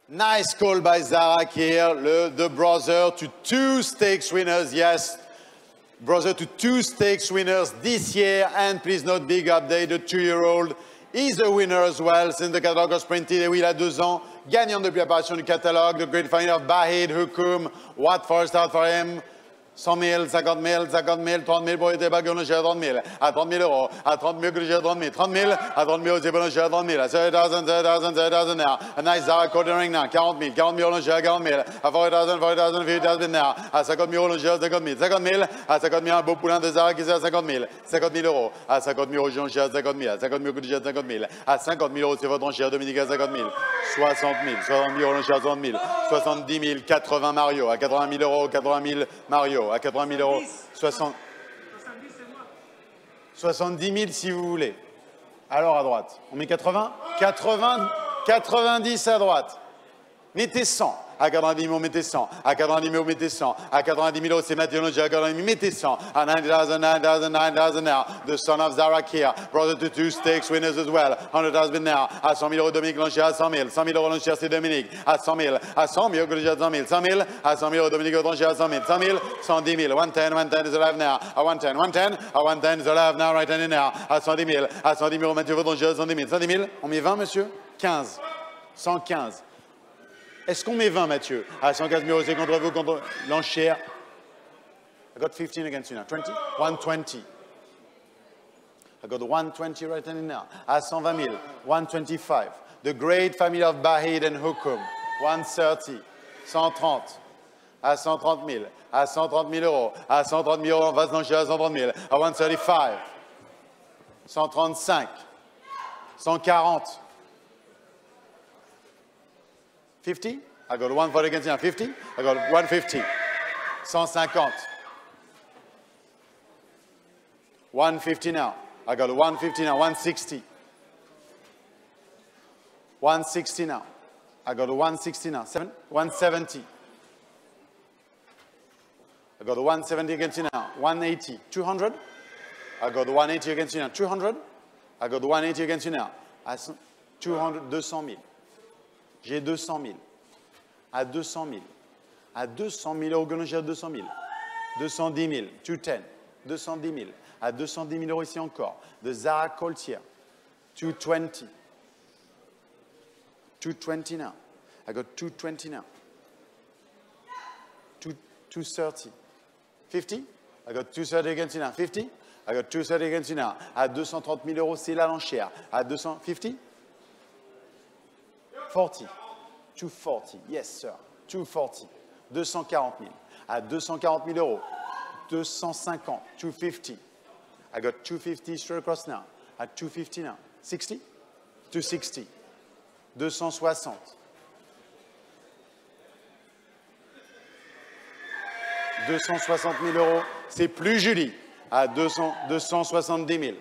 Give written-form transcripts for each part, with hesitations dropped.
Nice call by Zarak here. The brother to 2 stakes winners. Yes, brother to 2 stakes winners this year. And please note, big update, the 2-year-old is a winner as well since the catalogue was printed. Et oui, il a 2 ans, gagnant depuis l'apparition du catalogue. The great final of Bahid Hukum. What for start for him? 100 000, 50 000, 50 000, 30 000 pour les débats que l'on gère à 30 000, à 30 000 euros, à 30 000 que l'on gère à 30 000, 30 000, à 30 000 aussi pour l'on gère à 30 000, à 30 000, 30 000, 30 000 now. A nice Zara quartering now, 40 000, 40 000 l'on gère à 40 000, à 40 000, 40 000, 50 000 now, à 50 000 l'on gère à 50 000, 50 000, à 50 000 un beau poulain de Zara qui est à 50 000, 50 000 euros, à 50 000 euros, l'on gère à 50 000, à 50 000 que l'on gère à 50 000, à 50 000 euros c'est votre enchère Dominique à 50 000, 60 000, 60 000 euros l'on gère à 60 000, 70 000, 80 Mario, à 80 000 euros, 80 000 Mario, à 80 000 euros. 70 000 si vous voulez. Alors à droite, on met 80, 90 à droite. Mettez 100. À 90 000, mettez 100. À 90 000, mettez 100. À 90 000 euros, c'est Mathieu Longe. À 90 000, mettez 100. À 90,000, 90,000, 90,000 now. The son of Zarak here. Brother to 2 stakes winners as well. 100,000 now. À 100 000 euros, Dominique Longe à 100 000. 100 000 euros, Longe c'est Dominique. À 100 000. À 100 000, Longe à 100 000. 100 000. À 100 000 euros, Dominique Longe à 100 000. 100 000. 110 000. 110 is alive now. À 110. 110. À 110 is alive now. Right hand now. À 110 000. À 110 000 euros, Mathieu Longe à 110 000. 110 000. On met 20, monsieur? 15. 115. Est-ce qu'on met 20, Mathieu? À 115 000 euros, c'est contre vous, contre l'enchère. I got 15 against you now. 20? 120. I got 120 right in now. À 120 000. 125. The great family of Bahid and Hukum. 130. 130. À 130 000. À 130 000 euros. À 130 000 euros, on va se l'enchère à 130 000. À 135. 135. 140. 50? I got 140 against you. 50? I got 150. 150. 150 now. I got 150 now. 160. 160 now. I got 160 now. 170. I got 170 against you now. 180. 200. I got 180 against you now. 200. I got 180 against you now. 200, 200 000. J'ai 200 000. À 200 000. À 200 000 euros, j'ai 200 000. 210 000. 210. 210 000. À 210 000 euros ici encore. De Zara Coltier. 220. 220 now. I got 220 now. 230. 50. I got 230 against you now. 50. I got 230 against you now. À 230 000 euros, c'est là l'enchère. À 250. 40. 240, yes sir, 240, 240 000, à 240 000 euros, 250, 250, I got 250 straight across now, at 250 now, 60, 260, 260, 260 000 euros, c'est plus Julie, à 270 000,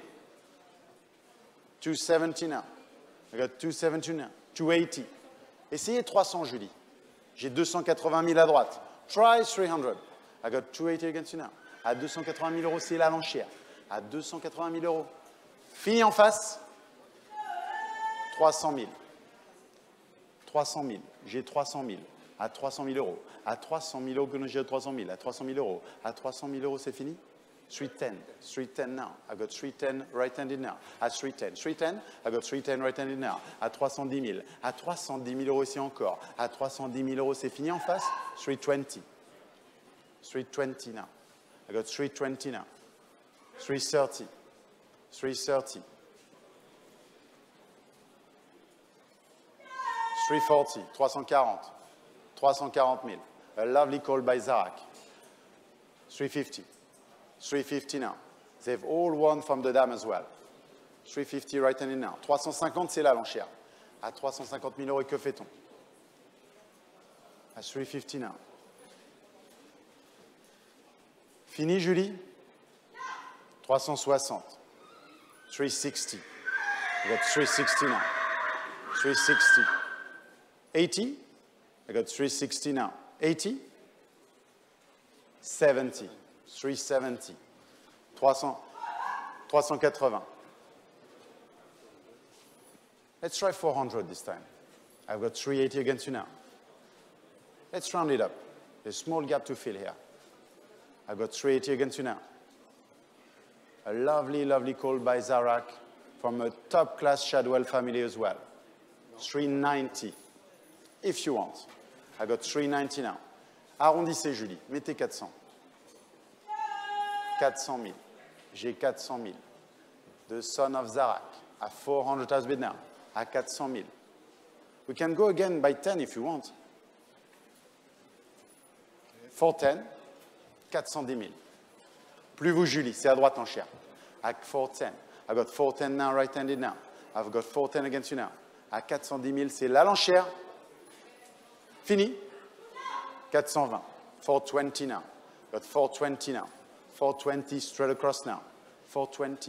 270 now, I got 270 now, 280, essayez 300, Julie. J'ai 280 000 à droite. Try 300. I got 280 against you now. À 280 000 euros, c'est là l'enchère. À 280 000 euros. Fini en face. 300 000. 300 000. J'ai 300 000. À 300 000 euros. À 300 000 euros, que j'ai 300 000. À 300 000 euros. À 300 000 euros, c'est fini. 310. 310 now. I got 310 right-handed now. At 310. 310. I got 310 right-handed now. À 310 000. À 310 000 euros ici encore. À 310 000 euros, c'est fini en face. 320. 320 now. I got 320 now. 330. 330. 340. 340. 340 000. A lovely call by Zarak. 350. 350 now. They've all won from the dam as well. 350 right handed now. 350, c'est là l'enchère. À 350 000 euros, et que fait-on? À 350 now. Fini, Julie? 360. 360. I got 360 now. 360. 80. I got 360 now. 80. 70. 370. 380. Let's try 400 this time. I've got 380 against you now. Let's round it up. There's a small gap to fill here. I've got 380 against you now. A lovely, lovely call by Zarak from a top-class Shadwell family as well. 390, if you want. I got 390 now. Arrondissez, Julie. Mettez 400. 400 000. J'ai 400 000. The son of Zarak à 400 bid now. À 400 000. We can go again by 10 if you want. 410, 410 000. Plus vous, Julie, c'est à droite en chair. À 410. I've got 410 now, right-handed now. I've got 410 against you now. À 410 000, c'est la l'enchère. Fini. 420. 420 now. Got 420 now. 420 straight across now. 420.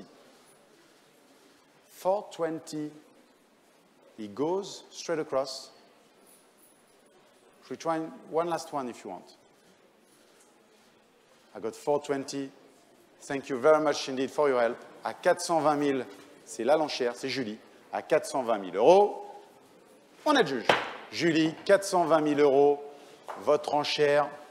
420. He goes straight across. Should we try one last one if you want? I got 420. Thank you very much indeed for your help. À 420 000, c'est la l'enchère, c'est Julie. À 420 000 euros, on est le juge. Julie, 420 000 euros, votre enchère.